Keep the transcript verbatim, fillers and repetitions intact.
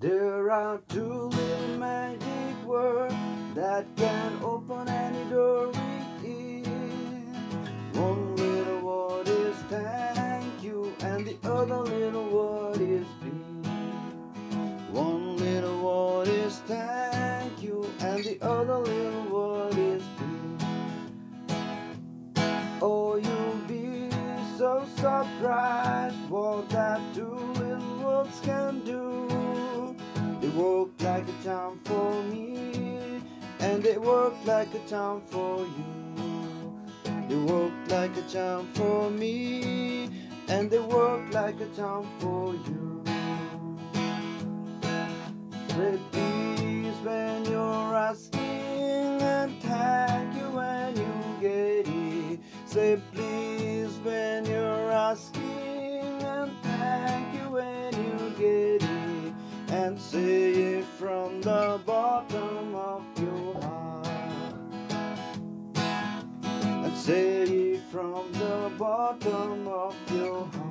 There are two little magic words that can open any door within. One little word is thank you, and the other little word is please. One little word is thank you, and the other little word is please. Oh, you'll be so surprised what that two little words can do. They work like a charm for me, and they work like a charm for you. They work like a charm for me, and they work like a charm for you. Say please when you're asking, and thank you when you get it. Say please when you're asking, and thank you when you get it. And say it from the bottom of your heart. And say it from the bottom of your heart.